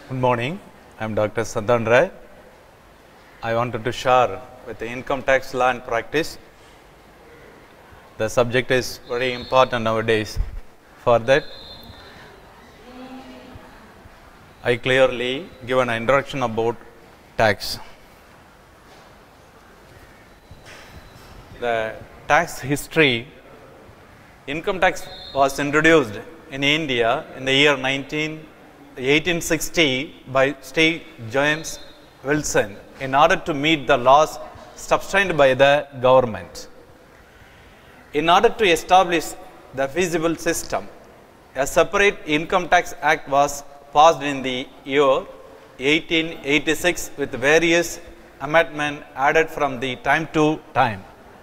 Good morning. I am Dr.L.Santhanaraj. I wanted to share with the income tax law and practice. The subject is very important nowadays. For that, I clearly give an introduction about tax. The tax history. Income tax was introduced in India in the year 1860 by St.Joseph in order to meet the laws substained by the government. In order to establish the feasible system, a separate income tax act was passed in the year 1886 with various amendments added from the time to time.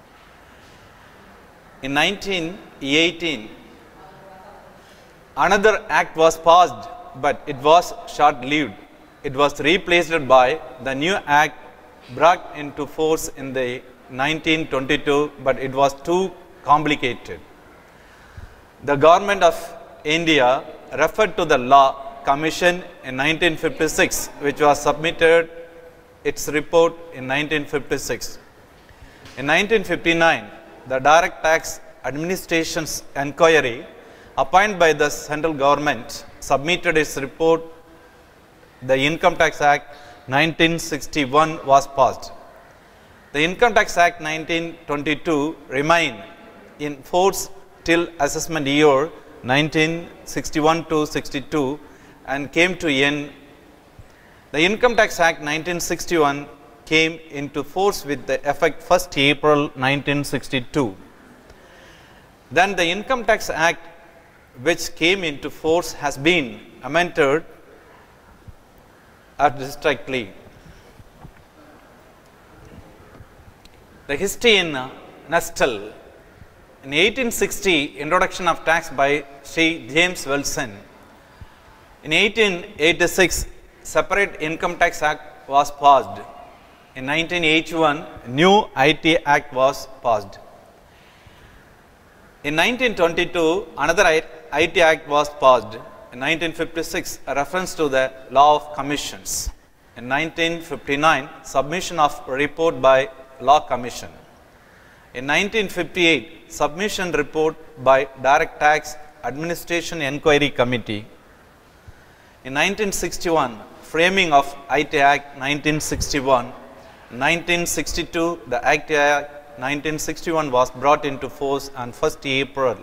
In 1918, another act was passed, but it was short-lived. It was replaced by the new act brought into force in the 1922, but it was too complicated. The government of India referred to the Law Commission in 1956, which was submitted its report in 1956. In 1959, the Direct Tax Administration's Inquiry, appointed by the central government, submitted its report. The Income Tax Act 1961 was passed. The Income Tax Act 1922 remained in force till assessment year 1961-62 and came to end. The Income Tax Act 1961 came into force with the effect 1st April 1962. Then the Income Tax Act, which came into force, has been amended distinctly. The history in nutshell. In 1860, introduction of tax by St.Joseph. In 1886, separate Income Tax Act was passed. In 1981, new IT Act was passed. In 1922, another IT Act was passed. In 1956, a reference to the Law of Commissions. In 1959, submission of report by Law Commission. In 1958, submission report by Direct Tax Administration Inquiry Committee. In 1961, framing of IT Act 1961. In 1962, the IT Act 1961 was brought into force on 1st April.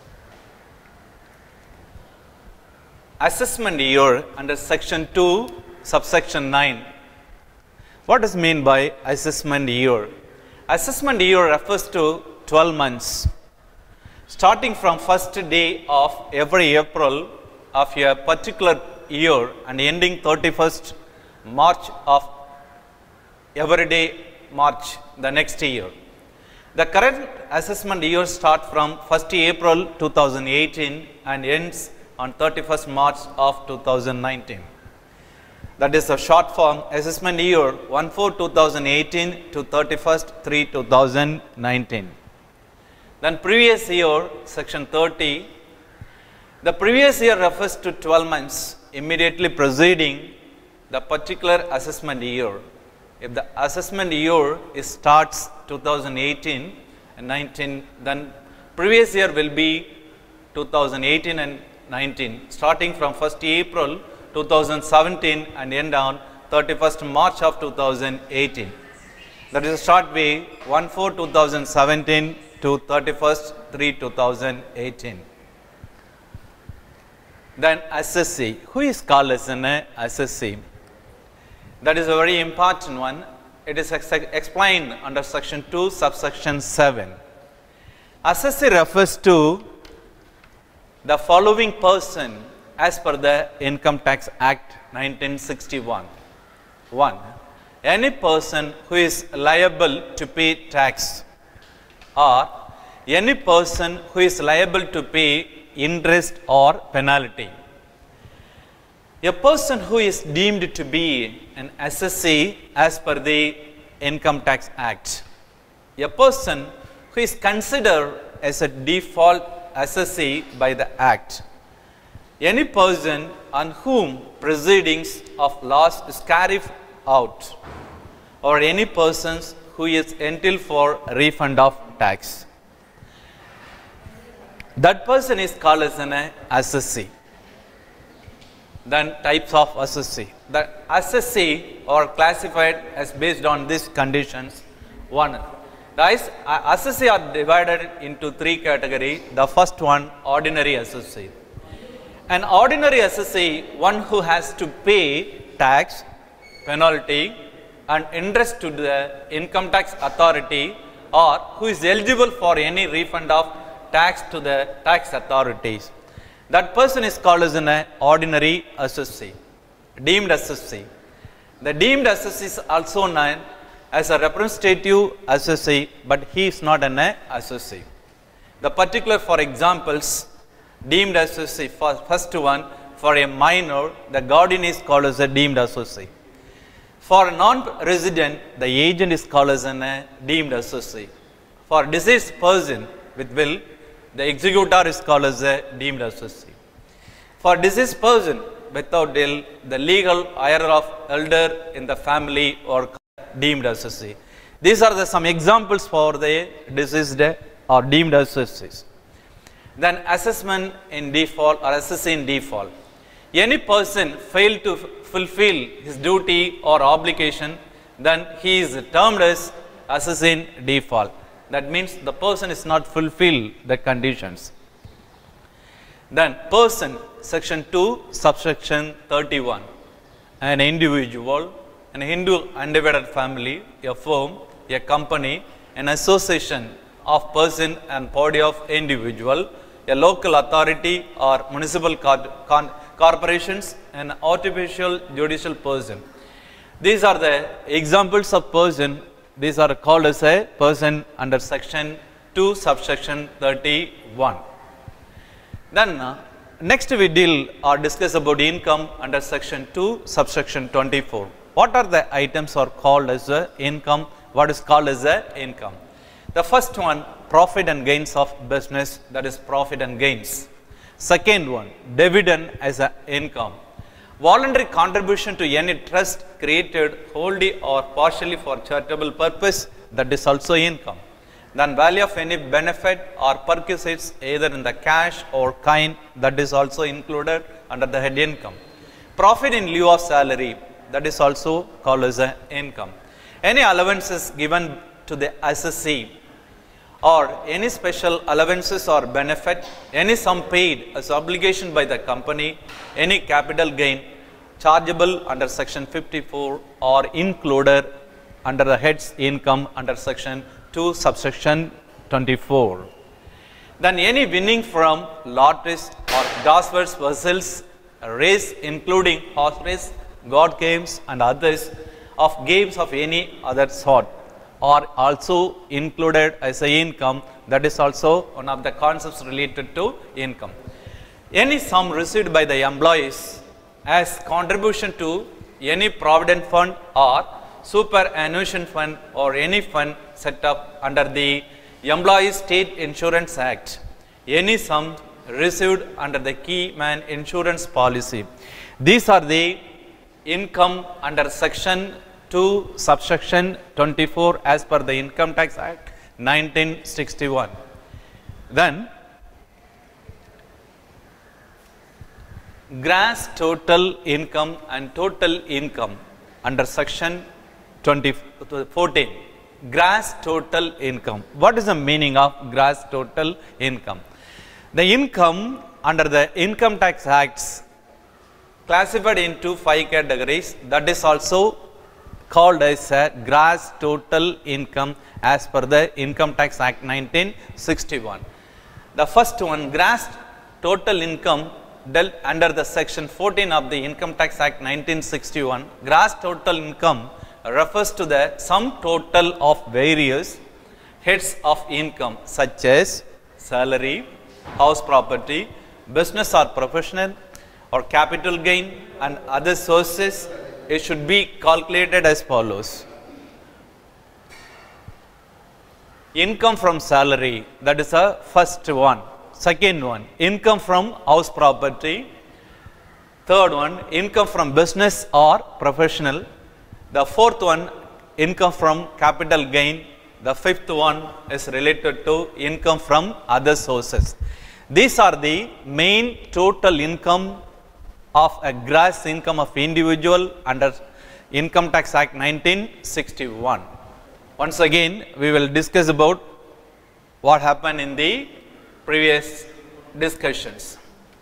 Assessment year under section 2, subsection 9. What is meant by assessment year? Assessment year refers to 12 months, starting from first day of every April of a particular year and ending 31st March of every day March the next year. The current assessment year starts from 1st April 2018 and ends on 31st March of 2019. That is a short form assessment year 1/4/2018 to 31st/3/2019. Then previous year, section 30. The previous year refers to 12 months immediately preceding the particular assessment year. If the assessment year starts 2018 and 19, then previous year will be 2018 and 19, starting from 1st April 2017 and end on 31st March of 2018. That is a short way 1/4/2017 to 31st/3/2018. Then assessee. Who is called as an assessee? That is a very important one. It is explained under section 2, subsection 7. Assessee refers to the following person as per the Income Tax Act 1961. 1. Any person who is liable to pay tax, or any person who is liable to pay interest or penalty. A person who is deemed to be an assessee as per the Income Tax Act. A person who is considered as a default assessee by the Act. Any person on whom proceedings of loss is carried out, or any persons who is entitled for refund of tax. That person is called as an assessee. Then types of assessee. The assessee are classified as based on these conditions. One, the assessee are divided into three categories. The first one, ordinary assessee. An ordinary assessee, one who has to pay tax, penalty and interest to the income tax authority, or who is eligible for any refund of tax to the tax authorities. That person is called as an ordinary assessee, deemed assessee. The deemed assessee is also known as a representative assessee, but he is not an assessee. The particular, for examples, deemed assessee, first one, for a minor, the guardian is called as a deemed assessee. For a non-resident, the agent is called as a deemed assessee. For deceased person with will, the executor is called as a deemed assessee. For deceased person without will, the legal heir of elder in the family or deemed assessee. These are some examples for the deceased or deemed assessees. Then assessment in default or assessee in default. Any person failed to fulfill his duty or obligation, then he is termed as assessee in default. That means the person is not fulfilled the conditions. Then person, section 2, subsection 31. An individual, an Hindu undivided family, a firm, a company, an association of person and body of individual, a local authority or municipal corporations, an artificial judicial person. These are the examples of person. These are called as a person under section 2, subsection 31. Then next we deal or discuss about income under section 2, subsection 24. What are the items are called as a income? What is called as a income? The first one, profit and gains of business, that is profit and gains. Second one, dividend as an income. Voluntary contribution to any trust created wholly or partially for charitable purpose, that is also income. Then value of any benefit or perquisites either in the cash or kind, that is also included under the head income. Profit in lieu of salary, that is also called as an income. Any allowances given to the assessee, or any special allowances or benefit, any sum paid as obligation by the company, any capital gain chargeable under section 54 or included under the head's income under section 2, subsection 24. Then any winning from lotteries or Dasverse vessels, race including horse race, god games and others of games of any other sort, are also included as a income. That is also one of the concepts related to income. Any sum received by the employees as contribution to any provident fund or superannuation fund or any fund set up under the Employees State Insurance Act. Any sum received under the key man insurance policy. These are the income under section 2, subsection 24 as per the Income Tax Act 1961. Then gross total income and total income under section 14. Gross total income. What is the meaning of gross total income? The income under the Income Tax Acts classified into 5 categories. That is also called as a gross total income as per the Income Tax Act 1961. The first one, gross total income, dealt under the section 14 of the Income Tax Act 1961. Gross total income refers to the sum total of various heads of income such as salary, house property, business or professional or capital gain and other sources. It should be calculated as follows. Income from salary, that is the first one. Second one, income from house property. Third one, income from business or professional. The fourth one, income from capital gain. The fifth one is related to income from other sources. These are the main total income of a gross income of individual under Income Tax Act 1961. Once again, we will discuss about what happened in the previous discussions.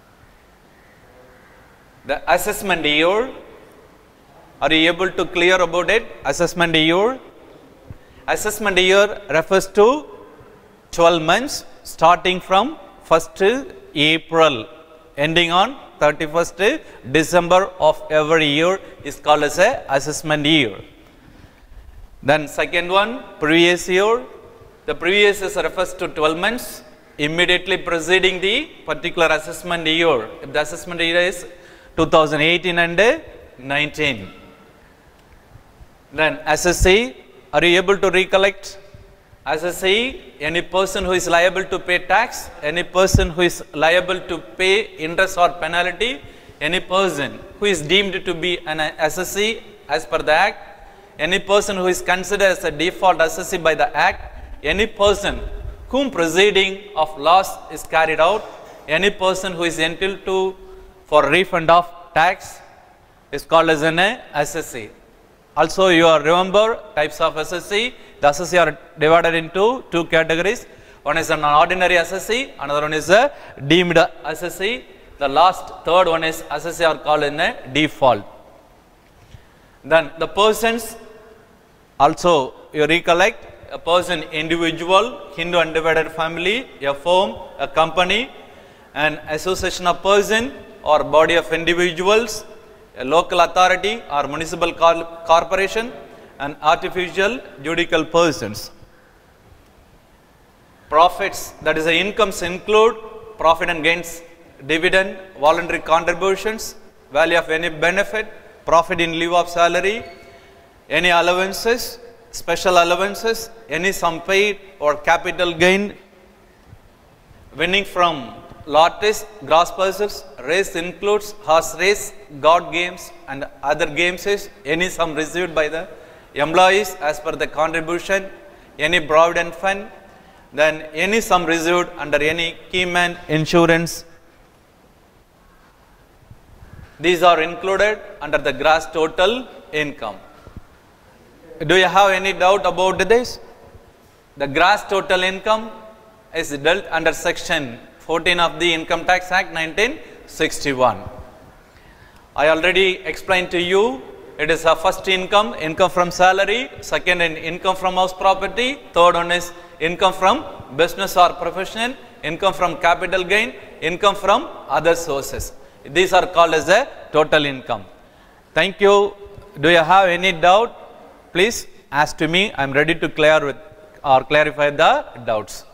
The assessment year, are you able to clear about it? Assessment year. Assessment year refers to 12 months starting from 1st April ending on 31st December of every year is called as a assessment year. Then second one, previous year. The previous year refers to 12 months immediately preceding the particular assessment year. If the assessment year is 2018 and 19. Then SSC, are you able to recollect? SSC, any person who is liable to pay tax, any person who is liable to pay interest or penalty, any person who is deemed to be an SSC as per the Act, any person who is considered as a default SSC by the Act, any person whom proceeding of loss is carried out, any person who is entitled to for refund of tax is called as an SSC. Also, you are remember types of SSC. The SSC are divided into two categories. One is an ordinary SSC, another one is a deemed SSC. The last third one is SSC are called in a default. Then the persons also you recollect, a person individual, Hindu undivided family, a firm, a company, an association of person or body of individuals, a local authority or municipal corporation, and artificial judicial persons. Profits, that is the incomes include profit and gains, dividend, voluntary contributions, value of any benefit, profit in lieu of salary, any allowances, special allowances, any sum paid or capital gain, winning from lotteries, gross purses, race includes horse race, god games and other games, is any sum received by the employees as per the contribution, any provident fund, then any sum received under any keyman insurance. These are included under the gross total income. Do you have any doubt about this? The gross total income is dealt under section 14 of the Income Tax Act 1961. I already explained to you, it is a first income, income from salary, second income from house property, third one is income from business or profession, income from capital gain, income from other sources. These are called as a total income. Thank you. Do you have any doubt? Please ask to me. I am ready to clear with or clarify the doubts.